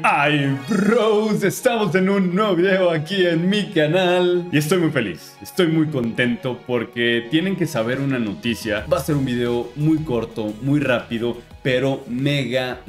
Hi bros, estamos en un nuevo video aquí en mi canal y estoy muy feliz, estoy muy contento porque tienen que saber una noticia. Va a ser un video muy corto, muy rápido, pero mega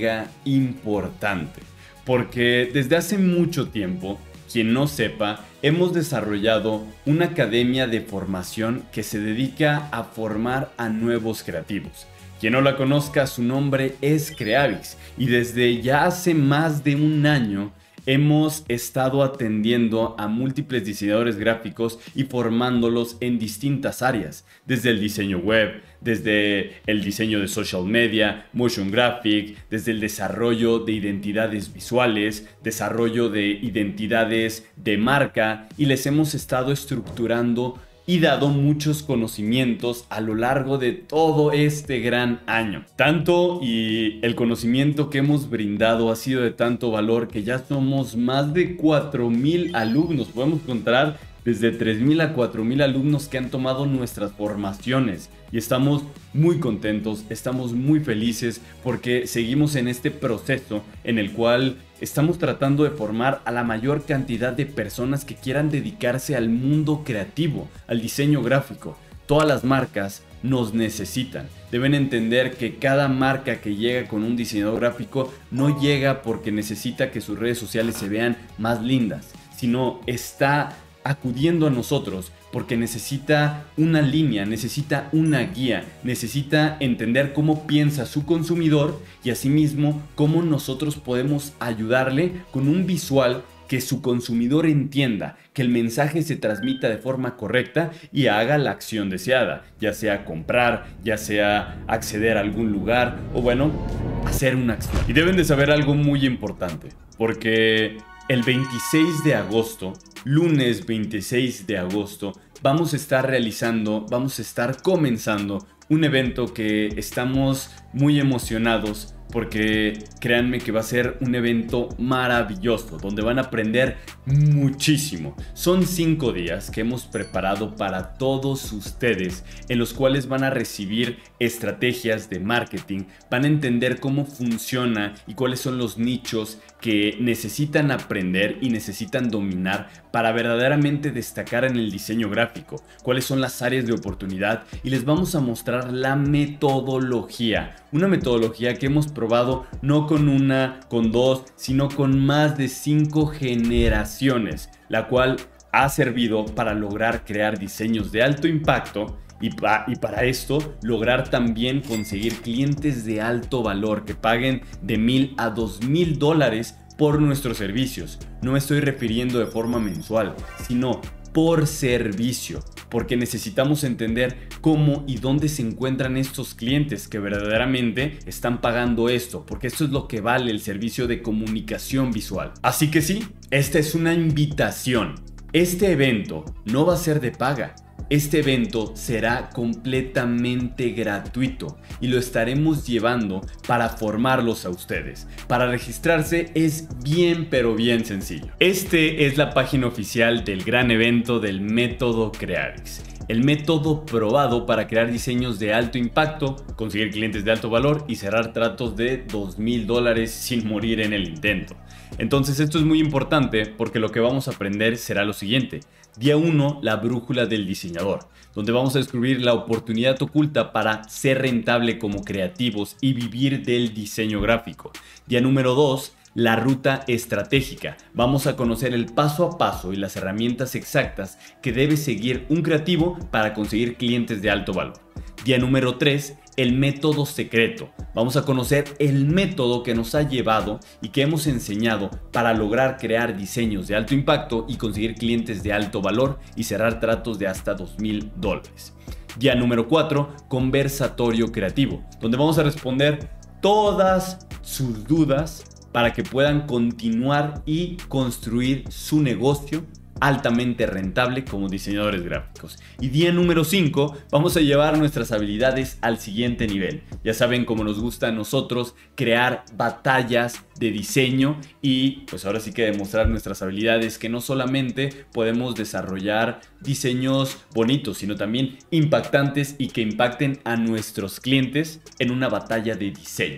importante, porque desde hace mucho tiempo, quien no sepa, hemos desarrollado una academia de formación que se dedica a formar a nuevos creativos. Quien no la conozca, su nombre es Creavix y desde ya hace más de un año hemos estado atendiendo a múltiples diseñadores gráficos y formándolos en distintas áreas, desde el diseño web, desde el diseño de social media, motion graphic, desde el desarrollo de identidades visuales, desarrollo de identidades de marca, y les hemos estado estructurando y dado muchos conocimientos a lo largo de todo este gran año. Tanto y el conocimiento que hemos brindado ha sido de tanto valor que ya somos más de 4,000 alumnos. Podemos contar desde 3,000 a 4,000 alumnos que han tomado nuestras formaciones. Y estamos muy contentos, estamos muy felices porque seguimos en este proceso en el cual estamos tratando de formar a la mayor cantidad de personas que quieran dedicarse al mundo creativo, al diseño gráfico. Todas las marcas nos necesitan. Deben entender que cada marca que llega con un diseñador gráfico no llega porque necesita que sus redes sociales se vean más lindas, sino está acudiendo a nosotros porque necesita una línea, necesita una guía, necesita entender cómo piensa su consumidor y asimismo cómo nosotros podemos ayudarle con un visual que su consumidor entienda, que el mensaje se transmita de forma correcta y haga la acción deseada, ya sea comprar, ya sea acceder a algún lugar o bueno, hacer una acción. Y deben de saber algo muy importante, porque el 26 de agosto, lunes 26 de agosto, vamos a estar comenzando un evento que estamos muy emocionados porque créanme que va a ser un evento maravilloso donde van a aprender muchísimo. Son 5 días que hemos preparado para todos ustedes, en los cuales van a recibir estrategias de marketing, van a entender cómo funciona y cuáles son los nichos que necesitan aprender y necesitan dominar para verdaderamente destacar en el diseño gráfico, cuáles son las áreas de oportunidad, y les vamos a mostrar la metodología, una metodología que hemos probado no con una, con dos, sino con más de 5 generaciones, la cual ha servido para lograr crear diseños de alto impacto y para esto lograr también conseguir clientes de alto valor que paguen de $1,000 a $2,000 por nuestros servicios. No me estoy refiriendo de forma mensual, sino por servicio, porque necesitamos entender cómo y dónde se encuentran estos clientes que verdaderamente están pagando esto, porque esto es lo que vale el servicio de comunicación visual. Así que sí, esta es una invitación. Este evento no va a ser de paga. Este evento será completamente gratuito y lo estaremos llevando para formarlos a ustedes. Para registrarse es bien pero bien sencillo. Este es la página oficial del gran evento del método Creavix. El método probado para crear diseños de alto impacto, conseguir clientes de alto valor y cerrar tratos de $2,000 sin morir en el intento. Entonces esto es muy importante porque lo que vamos a aprender será lo siguiente. Día 1, la brújula del diseñador, donde vamos a descubrir la oportunidad oculta para ser rentable como creativos y vivir del diseño gráfico. Día número 2, la ruta estratégica. Vamos a conocer el paso a paso y las herramientas exactas que debe seguir un creativo para conseguir clientes de alto valor. Día número 3, el método secreto. Vamos a conocer el método que nos ha llevado y que hemos enseñado para lograr crear diseños de alto impacto y conseguir clientes de alto valor y cerrar tratos de hasta $2,000. Día número 4, conversatorio creativo, donde vamos a responder todas sus dudas para que puedan continuar y construir su negocio altamente rentable como diseñadores gráficos. Y día número 5, vamos a llevar nuestras habilidades al siguiente nivel. Ya saben cómo nos gusta a nosotros crear batallas de diseño y pues ahora sí que demostrar nuestras habilidades, que no solamente podemos desarrollar diseños bonitos, sino también impactantes y que impacten a nuestros clientes en una batalla de diseño.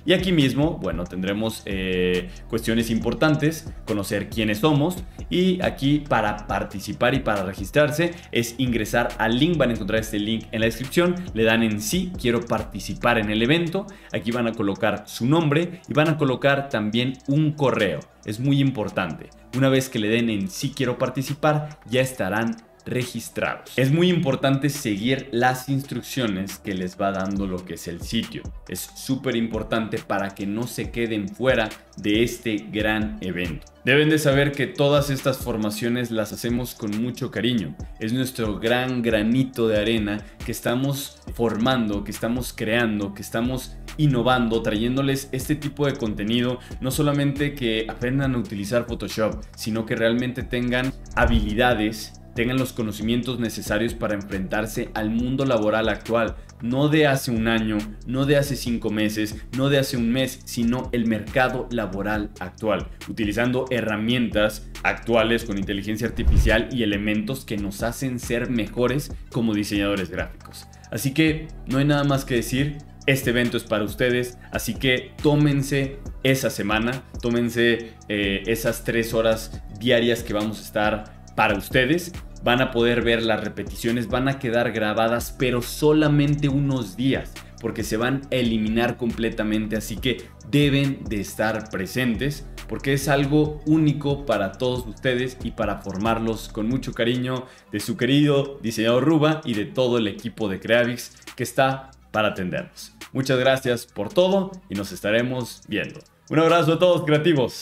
Y aquí mismo, bueno, tendremos cuestiones importantes, conocer quiénes somos, y aquí para participar y para registrarse es ingresar al link, van a encontrar este link en la descripción, le dan en sí, quiero participar en el evento, aquí van a colocar su nombre y van a colocar también un correo, es muy importante. Una vez que le den en sí quiero participar, ya estarán registrados. Es muy importante seguir las instrucciones que les va dando lo que es el sitio. Es súper importante para que no se queden fuera de este gran evento. Deben de saber que todas estas formaciones las hacemos con mucho cariño. Es nuestro gran granito de arena que estamos formando, que estamos creando, que estamos innovando, trayéndoles este tipo de contenido, no solamente que aprendan a utilizar Photoshop, sino que realmente tengan habilidades, tengan los conocimientos necesarios para enfrentarse al mundo laboral actual, no de hace un año, no de hace 5 meses, no de hace un mes, sino el mercado laboral actual, utilizando herramientas actuales con inteligencia artificial y elementos que nos hacen ser mejores como diseñadores gráficos. Así que no hay nada más que decir. Este evento es para ustedes, así que tómense esa semana, tómense esas 3 horas diarias que vamos a estar para ustedes. Van a poder ver las repeticiones, van a quedar grabadas, pero solamente unos días, porque se van a eliminar completamente, así que deben de estar presentes, porque es algo único para todos ustedes y para formarlos con mucho cariño de su querido diseñador Ruba y de todo el equipo de Creavix que está para atendernos. Muchas gracias por todo y nos estaremos viendo. Un abrazo a todos creativos.